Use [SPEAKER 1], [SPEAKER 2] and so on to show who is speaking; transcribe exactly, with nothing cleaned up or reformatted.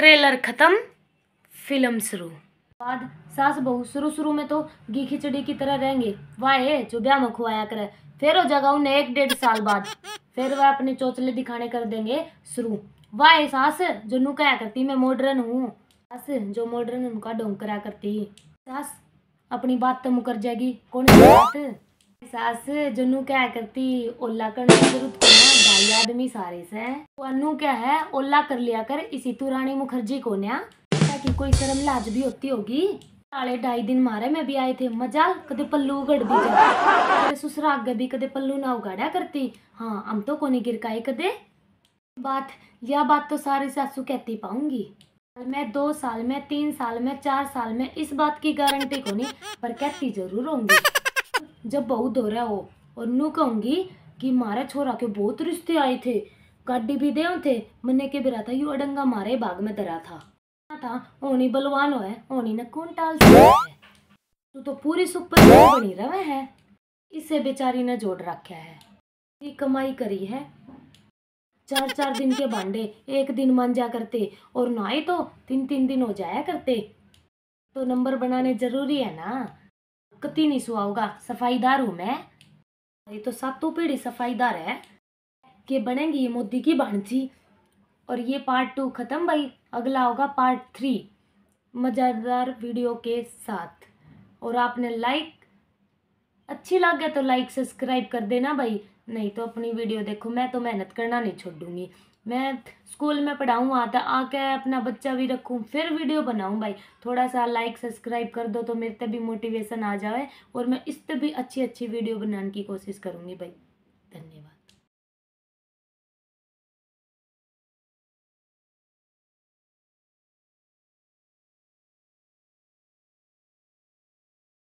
[SPEAKER 1] Trailer खत्म, film शुरू। बाद सास बहू शुरू शुरू में तो घी खिचड़ी की तरह रहेंगे। वाह जो ब्याह में खुआया करे। फिर हो जाएगा उन्हें एक डेढ़ साल बाद, फिर वह अपने चौचले दिखाने कर देंगे शुरू। वाह सास जो नू कहा करती मैं मॉडर्न हूँ, सास जो मॉडर्न उनका ढोंग करा करती। सास अपनी बात तो मुकर जाएगी, कौन सी बात। सास जो नू क्या करती ओला करने की जरूरत को ना भाई आदमी सारे से वो अनु क्या है ओला कर लिया कर इसी तू रानी मुखर्जी को न्या ताकि कोई शर्म लाज भी होती होगी। साले ढाई दिन मारे में भी आए थे मजा कदे पल्लू उगड़ दी जा ससुरा आगे भी कदे पल्लू ना उगाड़ा करती। हाँ हम तो कोनी गिरकाई कदे बात यह बात तो सारी सासू कहती पाऊंगी। मैं दो साल में तीन साल में चार साल में इस बात की गारंटी को नहीं पर कहती जरूर होंगी जब बहू धो रहा हो। और नू कहूंगी कि मारे छोरा के बहुत रिश्ते आए थे, गाड़ी भी दे थे मन्ने के बिरा था यू अडंगा मारे बाग में दरा था था ओनी बलवान हो है ओनी ने कौन टाल है। तू तो पूरी सुपर बनी रहे है, इसे बेचारी ने जोड़ रखा है। ये कमाई करी है, चार चार दिन के भांडे एक दिन मांजा करते और ना ही तो तीन तीन दिन हो जाया करते। तो नंबर बनाने जरूरी है ना, कति नहीं सुहाऊगा सफाईदार हूँ मैं। ये तो सातों पीढ़ी सफाईदार है कि बनेगी ये मोदी की भांजी। और ये पार्ट टू खत्म भाई, अगला होगा पार्ट थ्री मज़ेदार वीडियो के साथ। और आपने लाइक अच्छी लगे तो लाइक सब्सक्राइब कर देना भाई, नहीं तो अपनी वीडियो देखो। मैं तो मेहनत करना नहीं छोड़ूंगी, मैं स्कूल में पढ़ाऊँ आता आके अपना बच्चा भी रखूँ फिर वीडियो बनाऊँ भाई। थोड़ा सा लाइक सब्सक्राइब कर दो तो मेरे तक भी मोटिवेशन आ जाए और मैं इस तक भी अच्छी अच्छी वीडियो बनाने की कोशिश करूँगी भाई।